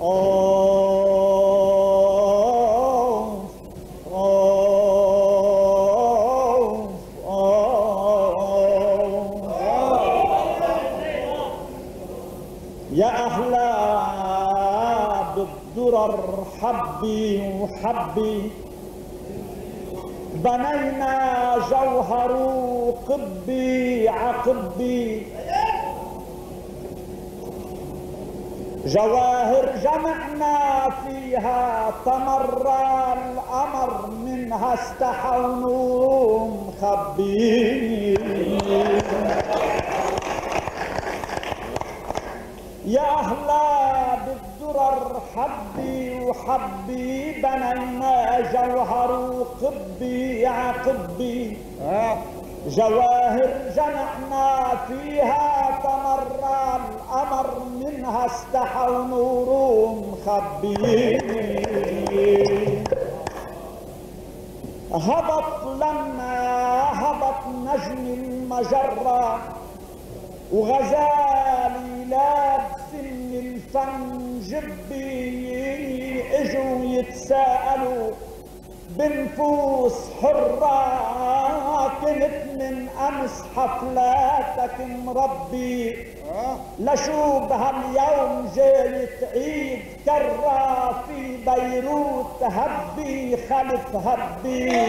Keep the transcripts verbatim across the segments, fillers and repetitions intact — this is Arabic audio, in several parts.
أوف أوف أوف يا أهلا بالدرر حبي وحبي بنينا جوهر قبي عقبي جواهر جمعنا فيها تمرى القمر منها استحوا مخبي يا أهلا بالدرر حبي وحبي بنينا جوهر قبي عقبي جواهر جمعنا فيها تمرى القمر منها استحوا نور مخبي هبط لما هبط نجم المجرة وغزالي لابس من الفن جبي اجوا يتساءلوا بنفوس حرة كنت من امس حفلاتك مربي لشو بهاليوم جاي تعيد كرة في بيروت هبي خلف هبي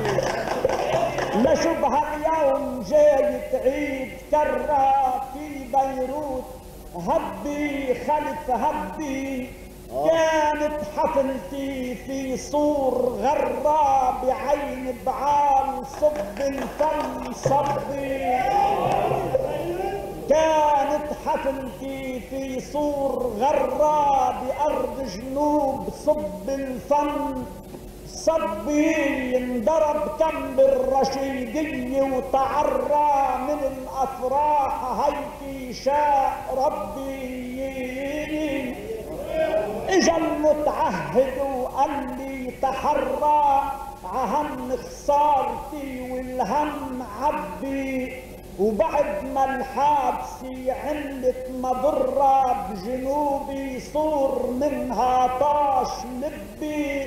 لشو بهاليوم جاي تعيد كرة في بيروت هبي خلف هبي كانت حفلتي في صور غرة بعين بعال صب الفن صبي كانت حفلتي في صور غرة بأرض جنوب صب الفن صبي انضرب كم بالرشيدية وتعرى من الأفراح هيك شاء ربي اجا المتعهد وقال لي تحرى عهم خسارتي والهم عبي وبعد ما الحادثة عملت مضرة بجنوبي صور منها طاش لبي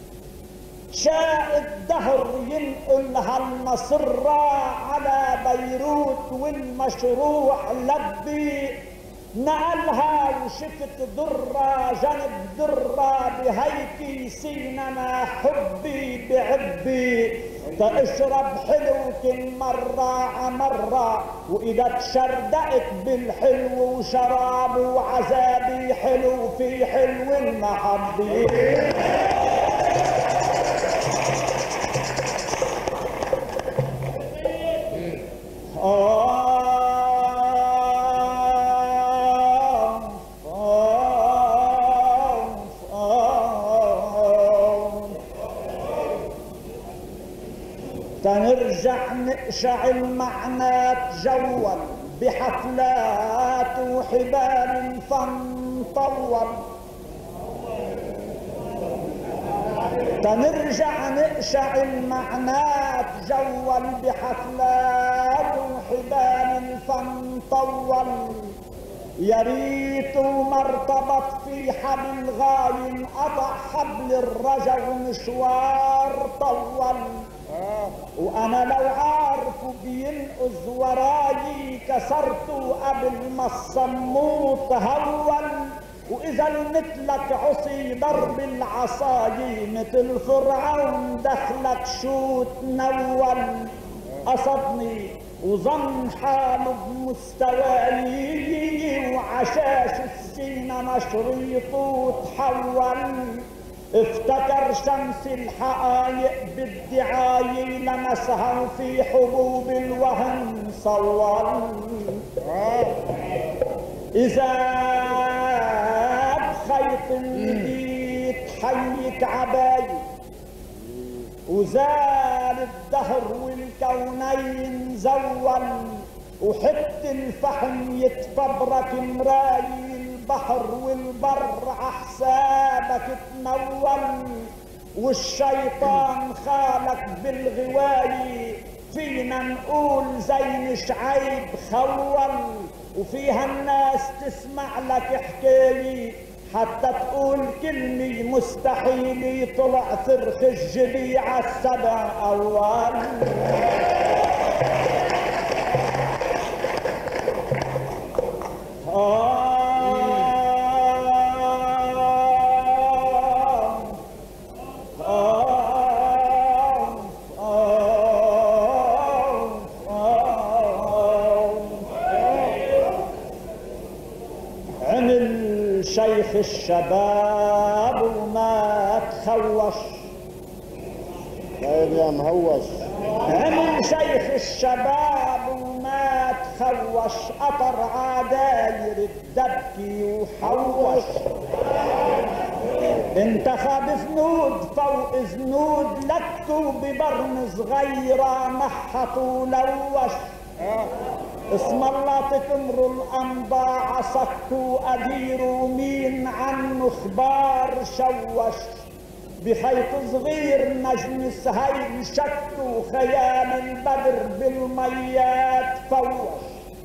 شاء الدهر ينقل هالمسرة على بيروت والمشروع لبي نقلها وشفت درة جنب درة بهيكي سينما حبي بعبي تشرب حلو كل مرة عمرة وإذا تشردقت بالحلو وشراب وعذابي حلو في حلو المحبي آه تنرجع نقشع المعنات جول بحفلات وحبال الفن طول تنرجع نقشع المعنات جول بحفلات وحبال الفن طول يا ريت وما ارتبط في حبل غاية انقطع حبل الرجا ومشوار طول وانا لو عارفه بينقذ وراي كسرته قبل ما الصموت هول واذا مثلك عصي ضرب العصاي مثل فرعون دخلك شو تنول قصدني وظن حاله بمستواي وعشاش السينة مشريطه تحول افتكر شمس الحقايق بالدعاية لمسها في حبوب الوهم صور إذا بخيط الجديد حيك عباية وزال الدهر والكونين زول وحت الفحم يتفبرك مراي البحر والبر عحسابك تنول والشيطان خالك بالغواية فينا نقول زي شعيب خول وفيها الناس تسمع لك حكاية حتى تقول كلمة مستحيل طلع صرخ الجبيع السبع أول. آه شيخ الشباب وما تخوش. طيب يا مهوش. عمل شيخ الشباب وما تخوش، قطر عداير الدبكي وحوش. انتخب زنود فوق زنود، لكتوا ببرن صغيرة محطوا لوش. اسم الله تتمروا الأنباع صكوا أديروا مين عنه اخبار شوش. بخيط صغير نجم سهيل شكوا خيال البدر بالميات فوش.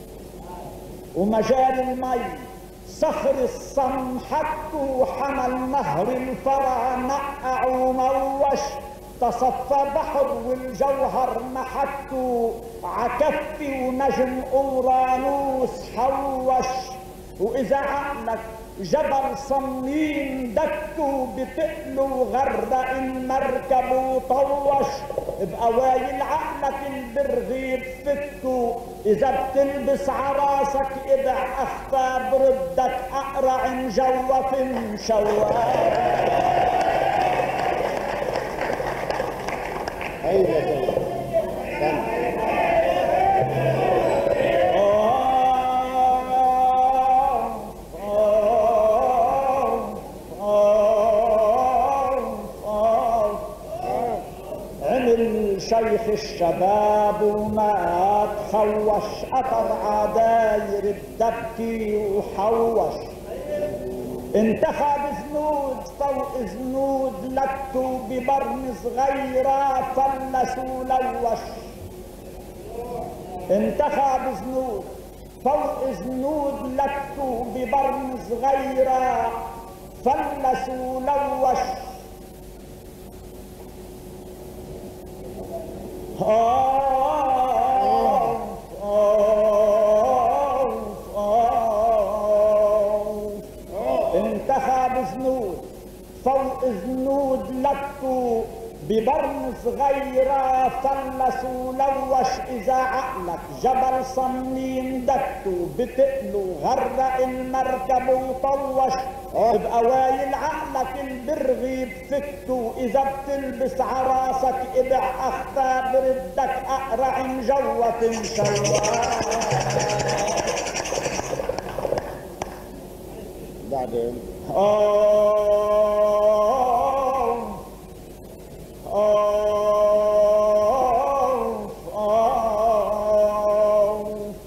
ومجال المي صخر الصم حكوا حمل نهر الفرع نقع وموش. تصفى بحر والجوهر محكوا عكفي ونجم اورانوس حوش. واذا عقلك جبل صميم دكوا بتقلوا غرق المركب وطوش. بقوايل عقلك البرغيب فكوا، اذا بتلبس عراسك ابع اخفى بردك اقرع مجوف مشوش. ايوه كده. عمل شيخ الشباب وما تخوش، قطر عداير الدبكي وحوش. انتخب زنود فوق زنود، لكتوا ببرن صغيرة فلسوا لوش. انتخب زنود فوق زنود، لكتوا ببرن صغيرة فلسوا لوش. آه آه آه انتخب زنود فوق زنود، لكوا ببرن صغيرة فلسوا لوش. إذا عقلك جبل صميم دكتوا بتقلوا غرق المركب وطوش. بقوايل عقلك البرغيب فكتوا، إذا بتلبس عراسك ابع أخفى بردك أقرع مجوف مشوش. بعدين آه آه آه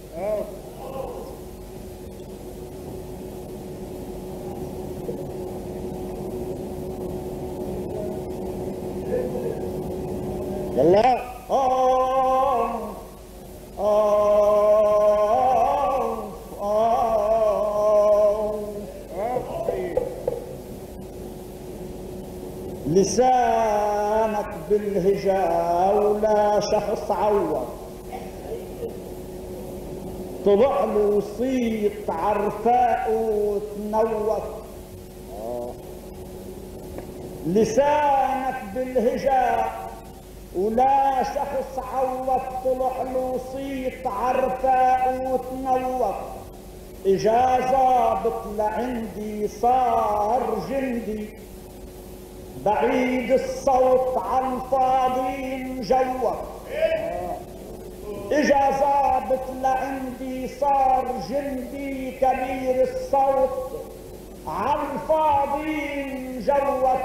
يلا. آه آه آه لسانك بالهجا ولا شخص عوض، طلع له صيت عرفاء وتنوت. لسانك بالهجا ولا شخص عوض، طلع له صيت عرفاء وتنوت. اجا ظابط لعندي صار جندي، بعيد الصوت عن فاضي مجوف. اجا ظابط لعندي صار جندي، كبير الصوت عن فاضي مجوف.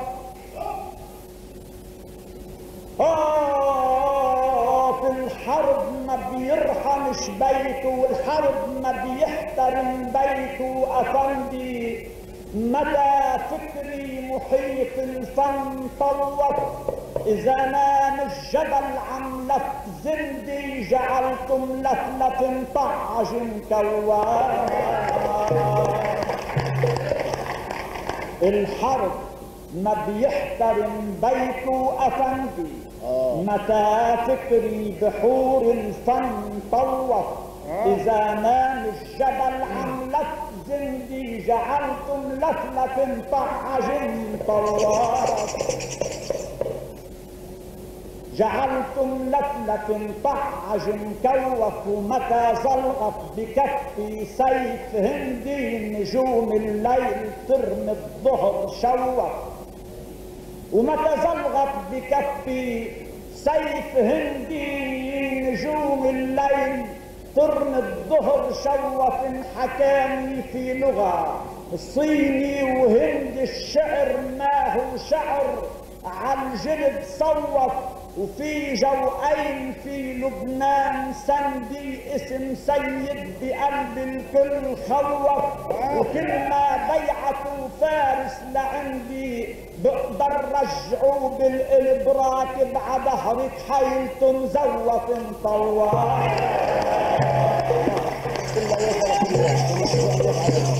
آه في الحرب ما بيرحمش بيته، والحرب ما بيحترم بيته. أفندي مدى فكري محيط الفن طوت، إذا نام الجبل عن لف زندي جعلتم لفلة طعج كوار. الحرب ما بيحترم بيته أفندي. آه. متى فكري بحور الفن طوف، إذا نام الجبل عملت زندي، جعلتم لفلة طعج طواف، جعلتم لفلة طعج كوف. ومتى زلقت بكفي سيف هندي، نجوم الليل ترمي الظهر شوف. ومتى زلغت بكفي سيف هندي، نجوم الليل ترمي الظهر شوف. حكاني في لغة صيني وهند، الشعر ما هو شعر عالجلد صوف. وفي جوئين في لبنان سندي، اسم سيد بقلب الكل خوف. وكل ما بيعته فارس لعندي، بقدر رجعوا بالقلب راكب عظهرك، حيلتم زوف طواف.